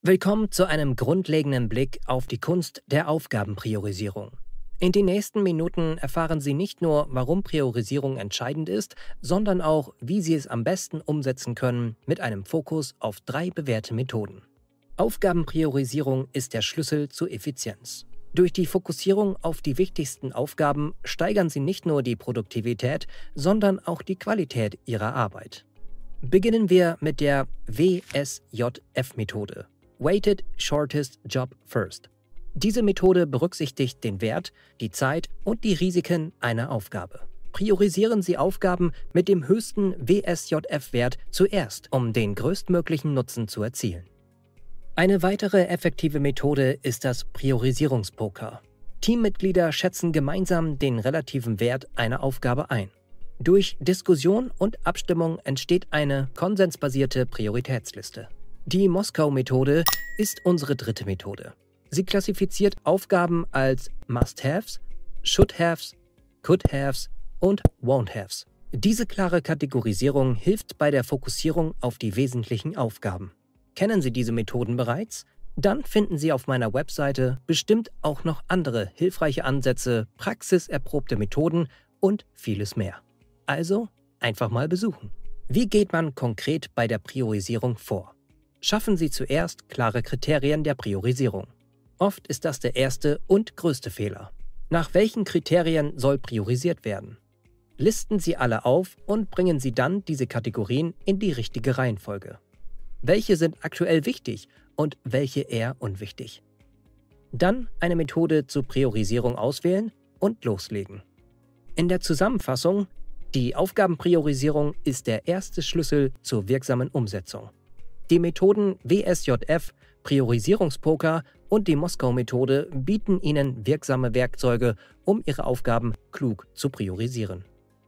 Willkommen zu einem grundlegenden Blick auf die Kunst der Aufgabenpriorisierung. In den nächsten Minuten erfahren Sie nicht nur, warum Priorisierung entscheidend ist, sondern auch, wie Sie es am besten umsetzen können mit einem Fokus auf 3 bewährte Methoden. Aufgabenpriorisierung ist der Schlüssel zur Effizienz. Durch die Fokussierung auf die wichtigsten Aufgaben steigern Sie nicht nur die Produktivität, sondern auch die Qualität Ihrer Arbeit. Beginnen wir mit der WSJF-Methode. Weighted Shortest Job First. Diese Methode berücksichtigt den Wert, die Zeit und die Risiken einer Aufgabe. Priorisieren Sie Aufgaben mit dem höchsten WSJF-Wert zuerst, um den größtmöglichen Nutzen zu erzielen. Eine weitere effektive Methode ist das Priorisierungspoker. Teammitglieder schätzen gemeinsam den relativen Wert einer Aufgabe ein. Durch Diskussion und Abstimmung entsteht eine konsensbasierte Prioritätsliste. Die Moskau-Methode ist unsere dritte Methode. Sie klassifiziert Aufgaben als Must-Haves, Should-Haves, Could-Haves und Won't-Haves. Diese klare Kategorisierung hilft bei der Fokussierung auf die wesentlichen Aufgaben. Kennen Sie diese Methoden bereits? Dann finden Sie auf meiner Webseite bestimmt auch noch andere hilfreiche Ansätze, praxiserprobte Methoden und vieles mehr. Also einfach mal besuchen. Wie geht man konkret bei der Priorisierung vor? Schaffen Sie zuerst klare Kriterien der Priorisierung. Oft ist das der erste und größte Fehler. Nach welchen Kriterien soll priorisiert werden? Listen Sie alle auf und bringen Sie dann diese Kategorien in die richtige Reihenfolge. Welche sind aktuell wichtig und welche eher unwichtig? Dann eine Methode zur Priorisierung auswählen und loslegen. In der Zusammenfassung: Die Aufgabenpriorisierung ist der erste Schlüssel zur wirksamen Umsetzung. Die Methoden WSJF, Priorisierungspoker und die Moskau-Methode bieten Ihnen wirksame Werkzeuge, um Ihre Aufgaben klug zu priorisieren.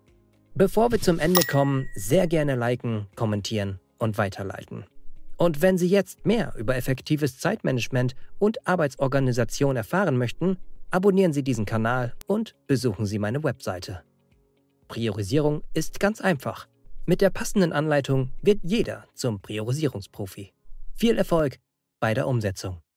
Bevor wir zum Ende kommen, sehr gerne liken, kommentieren und weiterleiten. Und wenn Sie jetzt mehr über effektives Zeitmanagement und Arbeitsorganisation erfahren möchten, abonnieren Sie diesen Kanal und besuchen Sie meine Webseite. Priorisierung ist ganz einfach. Mit der passenden Anleitung wird jeder zum Priorisierungsprofi. Viel Erfolg bei der Umsetzung.